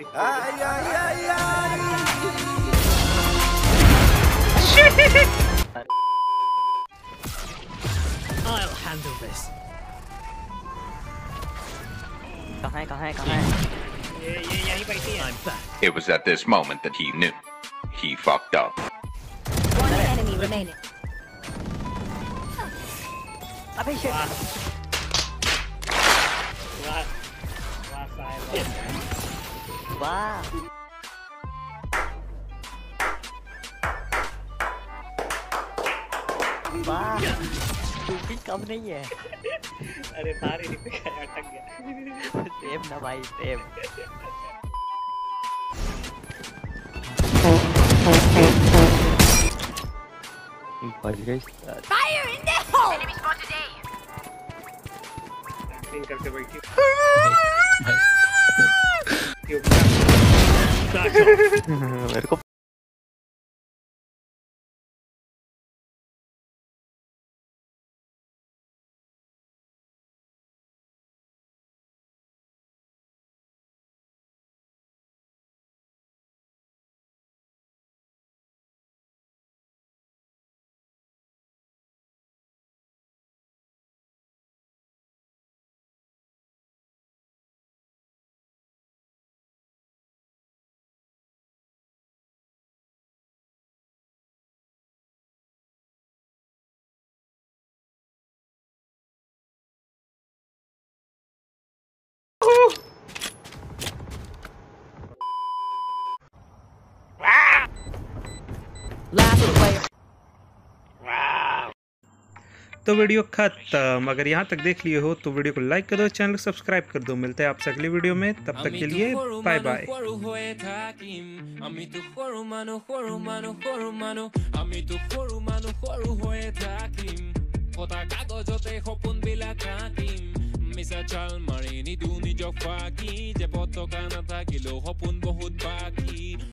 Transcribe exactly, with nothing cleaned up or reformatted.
Ay, ay, ay, ay. I'll handle this. कहाँ है कहाँ है कहाँ है? ये ये यहीं पर ही है. I'm back. It was at this moment that he knew. He fucked up. One enemy remaining. अबे shit. वाह वाह वाह साहब. वाह. वाह. टूपी कम नहीं है. अरे तार ही नहीं पे अटक गया. सेव ना भाई save. Fire in the hole! Enemy spotted A! Acting करके बैठी. मेरे को Last player. तो वीडियो खत्म. अगर यहाँ तक देख लिए हो तो वीडियो को लाइक कर दो, चैनल को सब्सक्राइब कर दो. मिलते हैं आपसे अगली वीडियो में, तब तक के लिए बाय बाय. মিছা চাল মাৰি নিদু নিজক ফাঁকি যে পতকা নাথাকিলেও সপোন বহুত বাকী